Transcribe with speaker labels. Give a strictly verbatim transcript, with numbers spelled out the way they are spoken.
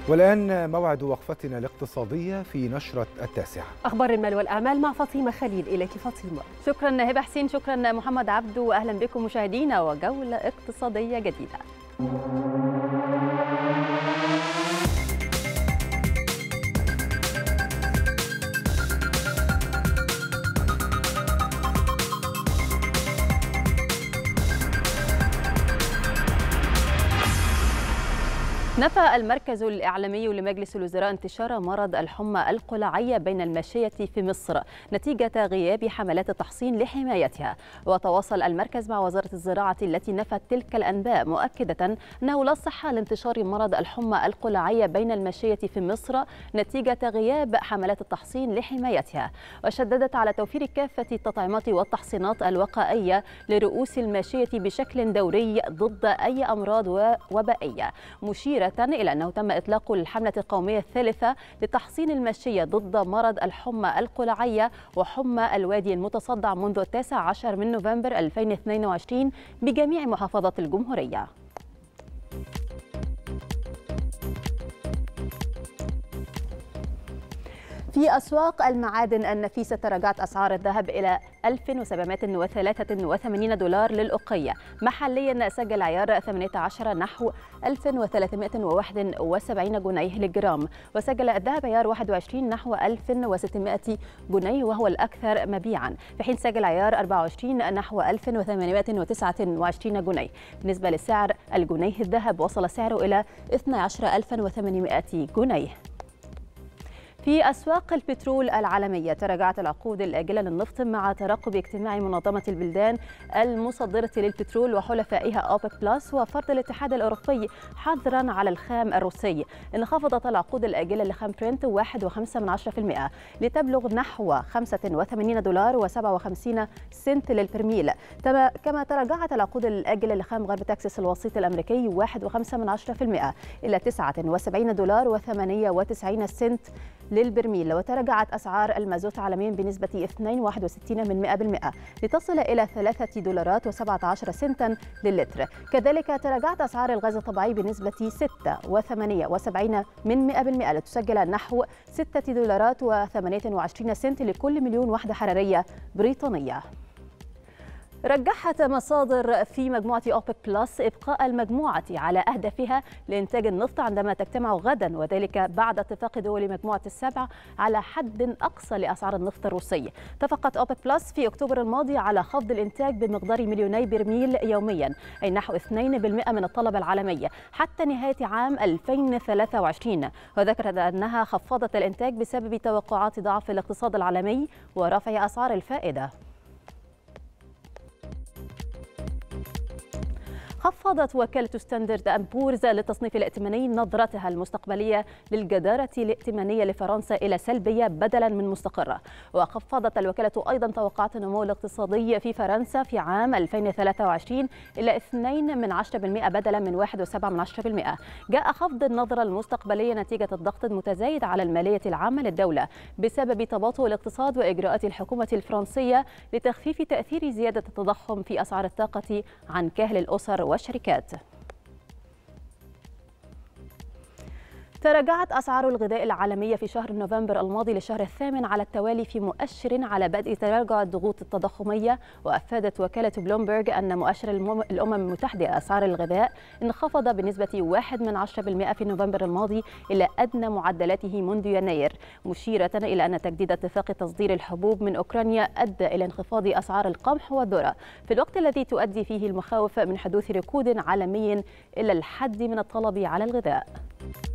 Speaker 1: والآن موعد وقفتنا الاقتصادية في نشرة التاسعة.
Speaker 2: أخبار المال والأعمال مع فاطمة خليل. إليك فاطمة.
Speaker 3: شكرا هبة حسين، شكرا محمد عبدو، وأهلا بكم مشاهدينا وجولة اقتصادية جديدة. نفى المركز الإعلامي لمجلس الوزراء انتشار مرض الحمى القلعية بين الماشية في مصر نتيجة غياب حملات التحصين لحمايتها. وتواصل المركز مع وزارة الزراعة التي نفت تلك الأنباء، مؤكدة أنه لا صحة لانتشار مرض الحمى القلعية بين الماشية في مصر نتيجة غياب حملات التحصين لحمايتها. وشددت على توفير كافة التطعيمات والتحصينات الوقائية لرؤوس الماشية بشكل دوري ضد أي أمراض وبائية، مشيرة إلى أنه تم إطلاق الحملة القومية الثالثة لتحصين الماشية ضد مرض الحمى القلعية وحمى الوادي المتصدع منذ التاسع عشر من نوفمبر ألفين واثنين وعشرين بجميع محافظات الجمهورية. في أسواق المعادن النفيسة تراجعت أسعار الذهب إلى ألف وسبعمائة وثلاثة وثمانين دولار للأوقية. محليا سجل عيار ثمانية عشر نحو ألف وثلاثمائة وواحد وسبعين جنيه للجرام، وسجل الذهب عيار واحد وعشرين نحو ألف وستمائة جنيه وهو الأكثر مبيعا، في حين سجل عيار أربعة وعشرين نحو ألف وثمانمائة وتسعة وعشرين جنيه. بالنسبة لسعر الجنيه الذهب وصل سعره إلى اثني عشر ألفا وثمانمائة جنيه. في أسواق البترول العالمية تراجعت العقود الآجلة للنفط مع ترقب اجتماع منظمة البلدان المصدرة للبترول وحلفائها أوبك بلس وفرض الاتحاد الأوروبي حظرا على الخام الروسي. انخفضت العقود الآجلة لخام برنت واحد فاصلة خمسة بالمئة لتبلغ نحو خمسة وثمانين دولار وسبعة وخمسين سنت للبرميل، كما تراجعت العقود الآجلة لخام غرب تكساس الوسيط الأمريكي واحد فاصلة خمسة بالمئة إلى تسعة وسبعين دولار وثمانية وتسعين سنت للبرميل. وتراجعت أسعار المازوت عالميا بنسبة اثنين فاصلة واحد وستين بالمئة لتصل إلى ثلاثة دولارات وسبعة عشر سنتا للتر. كذلك تراجعت أسعار الغاز الطبيعي بنسبة ستة فاصلة ثمانية وسبعين بالمئة لتسجل نحو ستة دولارات وثمانية وعشرين سنت لكل مليون وحدة حرارية بريطانية. رجحت مصادر في مجموعة أوبك بلس إبقاء المجموعة على أهدافها لإنتاج النفط عندما تجتمع غدا، وذلك بعد اتفاق دول مجموعة السبع على حد أقصى لأسعار النفط الروسي. اتفقت أوبك بلس في أكتوبر الماضي على خفض الإنتاج بمقدار مليوني برميل يوميا، أي نحو اثنين بالمئة من الطلب العالمي حتى نهاية عام ألفين وثلاثة وعشرين. وذكرت أنها خفضت الإنتاج بسبب توقعات ضعف الاقتصاد العالمي ورفع أسعار الفائدة. خفضت وكالة ستاندرد أند بورز للتصنيف الائتماني نظرتها المستقبلية للجدارة الائتمانية لفرنسا إلى سلبية بدلا من مستقرة. وخفضت الوكالة أيضا توقعات النمو الاقتصادي في فرنسا في عام ألفين وثلاثة وعشرين إلى اثنين من عشرة بالمئة بدلا من واحد فاصلة سبعة بالمئة. جاء خفض النظرة المستقبلية نتيجة الضغط المتزايد على المالية العامة للدولة بسبب تباطؤ الاقتصاد وإجراءات الحكومة الفرنسية لتخفيف تأثير زيادة التضخم في أسعار الطاقة عن كاهل الأسر والشركات. تراجعت أسعار الغذاء العالمية في شهر نوفمبر الماضي للشهر الثامن على التوالي في مؤشر على بدء تراجع الضغوط التضخمية. وأفادت وكالة بلومبرج أن مؤشر الأمم المتحدة لأسعار الغذاء انخفض بنسبة واحد من عشرة بالمئة في نوفمبر الماضي إلى أدنى معدلاته منذ يناير، مشيرة إلى أن تجديد اتفاق تصدير الحبوب من أوكرانيا أدى إلى انخفاض أسعار القمح والذرة في الوقت الذي تؤدي فيه المخاوف من حدوث ركود عالمي إلى الحد من الطلب على الغذاء.